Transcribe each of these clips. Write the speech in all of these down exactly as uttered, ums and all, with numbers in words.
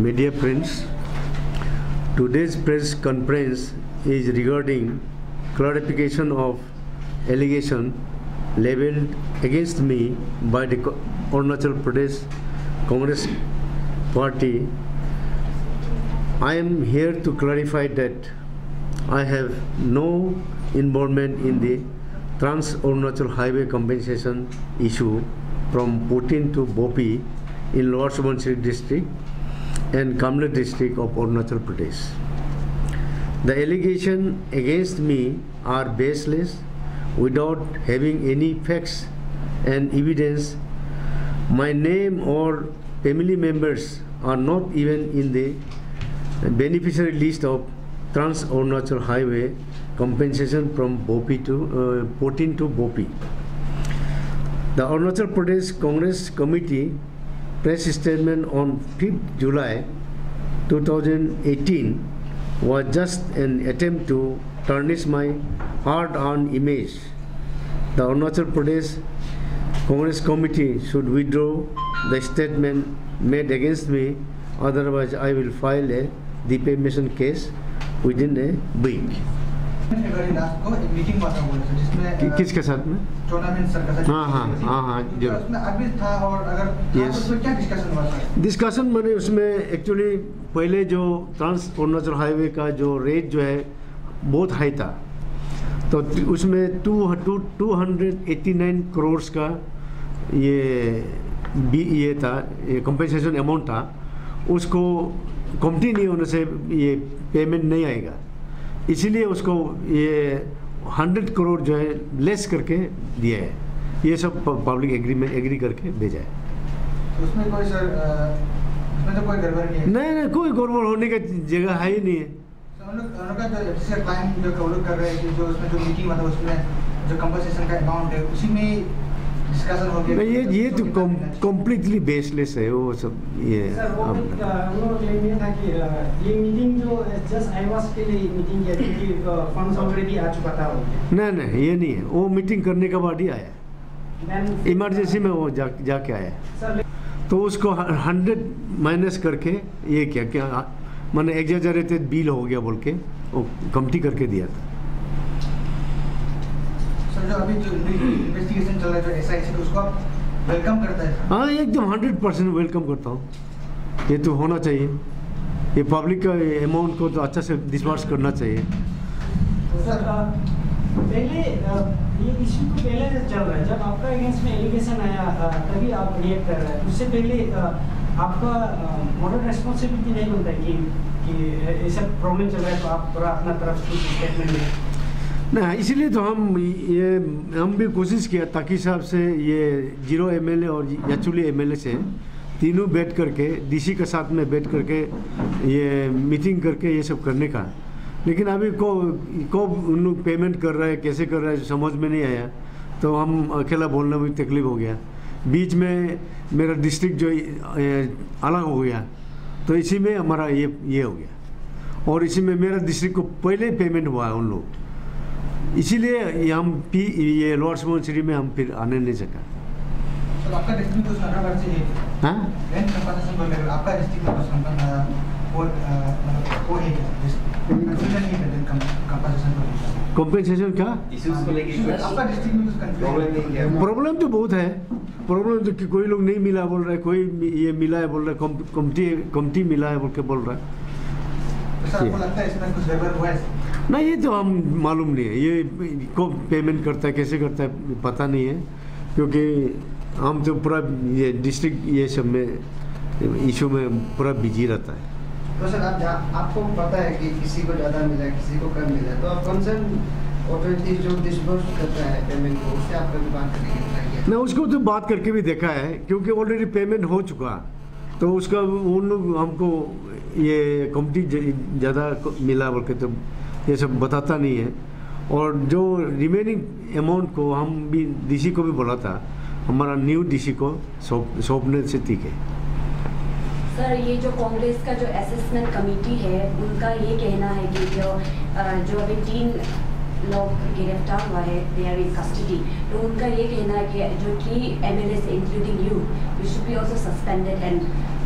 media friends, today's press conference is regarding clarification of allegation leveled against me by the Arunachal Pradesh Congress Party. I am here to clarify that I have no involvement in the Trans-Arunachal Highway compensation issue from Putin to Bopi in Lower Subansiri district and Kamla district of Arunachal Pradesh. The allegations against me are baseless without having any facts and evidence. My name or family members are not even in the beneficiary list of Trans-Arunachal Highway compensation from Bopi to uh, Putin to Bopi. The Arunachal Pradesh Congress Committee press statement on fifth July two thousand eighteen was just an attempt to tarnish my hard-earned image. The Arunachal Pradesh Congress Committee should withdraw the statement made against me, otherwise I will file a defamation case within a week. किसके साथ में? हाँ हाँ हाँ हाँ जरूर। Discussion मैंने उसमें एक्चुअली पहले जो ट्रांस अरुणाचल हाईवे का जो रेट जो है बहुत हाई था, तो उसमें two two two hundred eighty nine crore का ये बी ये था, ये कंपेंसेशन अमाउंट था। उसको कम्प्लीट नहीं होने से ये पेमेंट नहीं आएगा, इसीलिए उसको ये हंड्रेड करोड़ जो है लेस करके दिया है। ये सब पब्लिक एग्रीमेंट एग्री करके भेजा है। उसमें कोई सर उसमें तो कोई गड़बड़ नहीं है? नहीं नहीं, कोई गड़बड़ होने की जगह है ही नहीं है। तो उन लोग उनका जो जैसे क्लाइंट जो कवर कर रहे हैं कि जो उसमें जो मीटिंग मतलब उसमें जो कंपनसेशन का अमाउंट है उसी में डिस्कशन हो गया। नहीं, ये ये तो कम्प्लीटली बेसलेस है वो सब। ये सर वो लोग क्लेम ये था कि ये मीटिंग जो जस्ट आईवास के लिए मीटिंग किया थी कि फंड्स ऑलरेडी आ चुका था। नहीं नहीं, ये नहीं है, वो मीटिंग करने के बाद ही आया, इमरजेंसी में वो जा जाके आया। तो उसको हंड्रेड माइनस करके ये क्या क्या मैंने एग्जैजरेटेड बिल हो गया बोल के वो कमिटी करके दिया था। सर जो अभी जो इन्वेस्टिगेशन चल रहा है जो एसआईसी को, उसको आप वेलकम करता है? हाँ एकदम हंड्रेड परसेंट वेलकम करता हूँ। ये तो होना चाहिए, ये पब्लिक का अमाउंट को तो अच्छा से डिस्बर्स करना चाहिए। सर पहले ये इशू को पहले से चल रहा है, जब आपका अगेंस्ट में एलिगेशन आया तभी आप रिएक्ट कर रहे हैं। उससे पहले आपका मॉडल रेस्पॉन्सिबिलिटी नहीं बनता है कि कि ऐसा प्रॉब्लम चल रहा है तो आप थोड़ा अपना तरफ से स्टेटमेंट दें? नहीं, इसीलिए तो हम ये हम भी कोशिश किया ताकि साहब से ये जीरो एमएलए और याचुली एमएलए से तीनों बैठ करके डीसी के साथ में बैठ करके ये मीटिंग करके ये सब करने का, लेकिन अभी को को उन लोग पेमेंट कर रहा है कैसे कर रहा है समझ में नहीं आया, तो हम अकेला बोलना भी तकलीफ हो गया। बीच में मेरा डिस्ट्रिक्ट जो अलग हो गया, तो इसी में हमारा ये ये हो गया, और इसी में मेरा डिस्ट्रिक्ट को पहले पेमेंट हुआ है उन लोग, इसीलिए हम पी ये लोअर सुबनसिरी में हम फिर आने नहीं सका। तो आपका डिस्ट्रिक्ट कुछ कंट्रोवर्सी है? हाँ, रेंट कंपनसेशन को लेकर आपका डिस्ट्रिक्ट में कुछ वो है कंफ्यूजन नहीं है कंपनसेशन को लेकर? कॉम्पेंसेशन का इश्यूज को लेकर आपका डिस्ट्रिक्ट में कुछ कंफ्यूजन नहीं है? प्रॉब्लम तो बहुत है, प्रॉब्लम तो कि कोई लोग नहीं मिला बोल रहा है, कोई ये मिला है बोल रहा है, कमटी कमटी मिला है बोल के बोल रहा है। सर आपको लगता है इसमें कुछ गड़बड़ हुआ है? नहीं, ये तो हम मालूम नहीं है, ये को पेमेंट करता है कैसे करता है पता नहीं है, क्योंकि हम तो पूरा ये डिस्ट्रिक्ट ये सब में इशू में पूरा बिजी रहता है। तो सर आप आपको पता है कि किसी को ज़्यादा मिला है किसी को कम मिला है, तो आप कंसर्न अथॉरिटी जो डिस्बर्स करता है पेमेंट को उससे आप कभी बात करके नहीं, उसको तो बात करके भी देखा है, क्योंकि ऑलरेडी पेमेंट हो चुका, तो उसका उन लोग हमको ये कम्पनी ज़्यादा मिला बोल के तो ये सब बताता नहीं है, और जो रिमेनिंग अमाउंट को हम भी डीसी को भी बोला था, हमारा न्यू डीसी को सौंप सौंपने से ठीक है। सर ये जो कांग्रेस का जो असेसमेंट कमेटी है उनका ये कहना है कि जो जो अभी तीन लोग गिरफ्तार हुआ है दे आर इन कस्टडी, तो उनका ये कहना है कि जो की MLA including you you should be also suspended and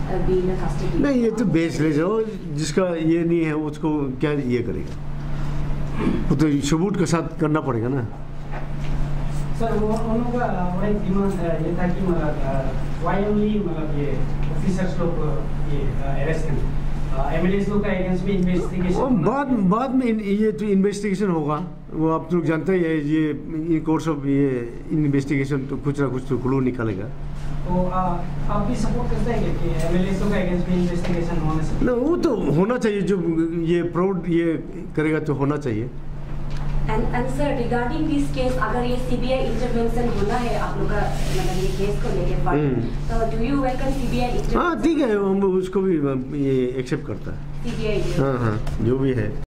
be in a custody? नहीं, ये तो बेसलेस है, और जिसका ये नहीं है उसको क्या ये करेगा, वो तो सबूत के साथ करना पड़ेगा ना। सर वो उन लोगों का और एक डिमांड ये था कि मतलब वाई ओनली मतलब ये ऑफिसर्स लोग ये अरेस्ट करें, एमएलएस लोग का अगेंस्ट में और इन्वेस्टिगेशन बाद बाद में इन- ये तो इन्वेस्टिगेशन होगा, वो आप लोग जानते ही है, ये इन कोर्स ऑफ ये इन्वेस्टिगेशन तो कुछ ना कुछ तो क्लू निकालेगा। तो आ, आप भी सपोर्ट करते हैं कि एमएलएस लोग का अगेंस्ट में इन्वेस्टिगेशन होने से? ना, वो तो होना चाहिए, जो ये प्राउड ये करेगा तो होना चाहिए। And and sir, regarding this case, अगर ये सीबीआई इंटरवेंशन होना है आप लोग का मतलब ये केस को लेके हम्म। तो do you welcome सीबीआई हाँ इंटरवेंशन? ठीक है, हम उसको भी ये एक्सेप्ट करता है। सीबीआई हाँ हाँ, जो भी है।